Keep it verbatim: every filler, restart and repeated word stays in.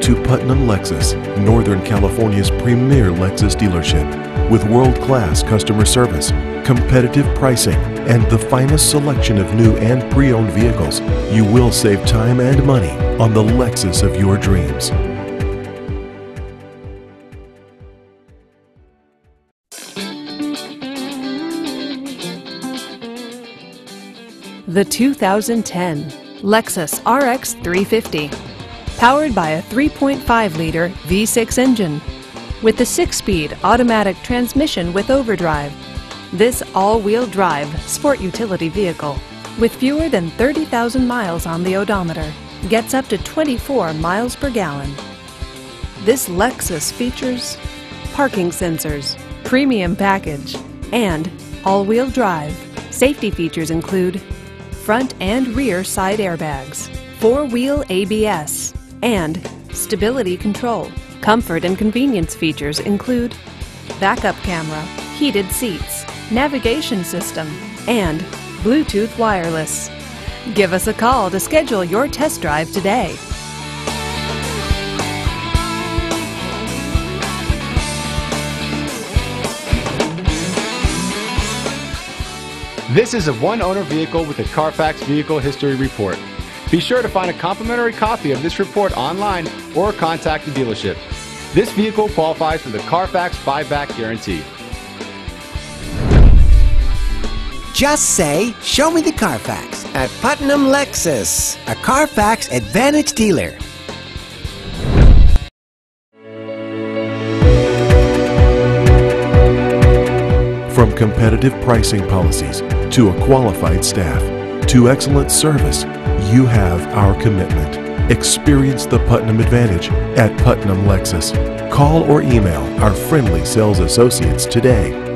to Putnam Lexus, Northern California's premier Lexus dealership. With world-class customer service, competitive pricing, and the finest selection of new and pre-owned vehicles, you will save time and money on the Lexus of your dreams. The two thousand ten Lexus R X three fifty, powered by a three point five liter V six engine with a six-speed automatic transmission with overdrive. This all-wheel drive sport utility vehicle, with fewer than thirty thousand miles on the odometer, gets up to twenty-four miles per gallon. This Lexus features parking sensors, premium package, and all-wheel drive. Safety features include front and rear side airbags, four-wheel A B S, and stability control. Comfort and convenience features include backup camera, heated seats, navigation system, and Bluetooth wireless. Give us a call to schedule your test drive today. This is a one-owner vehicle with a Carfax Vehicle History Report. Be sure to find a complimentary copy of this report online or contact the dealership. This vehicle qualifies for the Carfax Buyback Guarantee. Just say, "Show me the Carfax" at Putnam Lexus, a Carfax Advantage dealer. From competitive pricing policies to a qualified staff to excellent service, you have our commitment. Experience the Putnam Advantage at Putnam Lexus. Call or email our friendly sales associates today.